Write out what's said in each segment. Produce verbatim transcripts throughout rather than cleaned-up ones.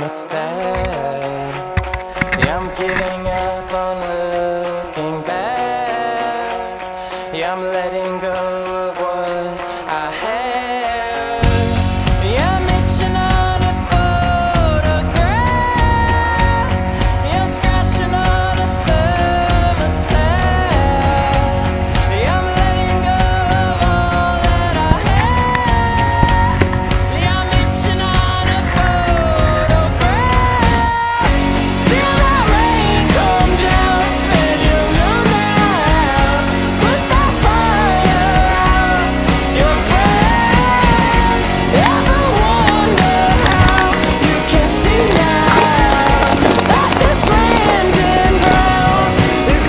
thermostat. Yeah, I'm giving up on looking back. Yeah, I'm letting go of what I had. Yeah, I'm itching on a photograph. Yeah, I'm scratching on a thermostat. Yeah, I'm letting go of all that I had. Yeah, I'm itching on a photograph. Feel that rain come down, and you'll know now. Put that fire out your brain. Ever wonder how you can see now that this land and ground is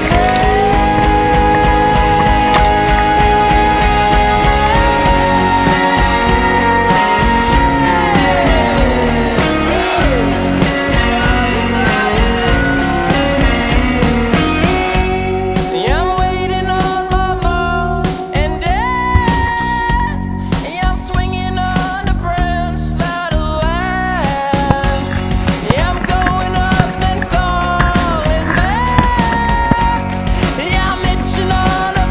Yeah, I'm waiting on my mom and dad. Yeah, I'm swinging on a branch that'll last. Yeah, I'm going up and falling back. Yeah, I'm itching on a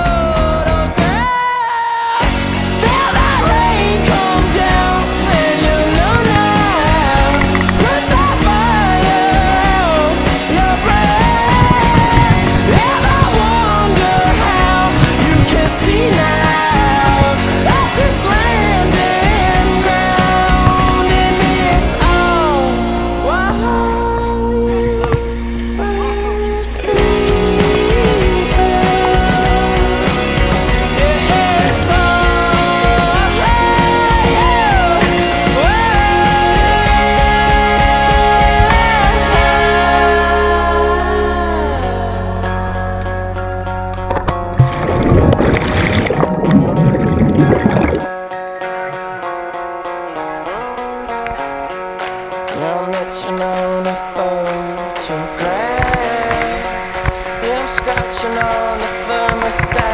photograph. Feel that rain come down, and you'll know now. Put that fire out your brain. Ever wonder how you can see now that this land and ground, and it's all while you were sleeping. Yeah, it's all Yeah, I'm itching on a photograph. Yeah, I'm scratching on the thermostat.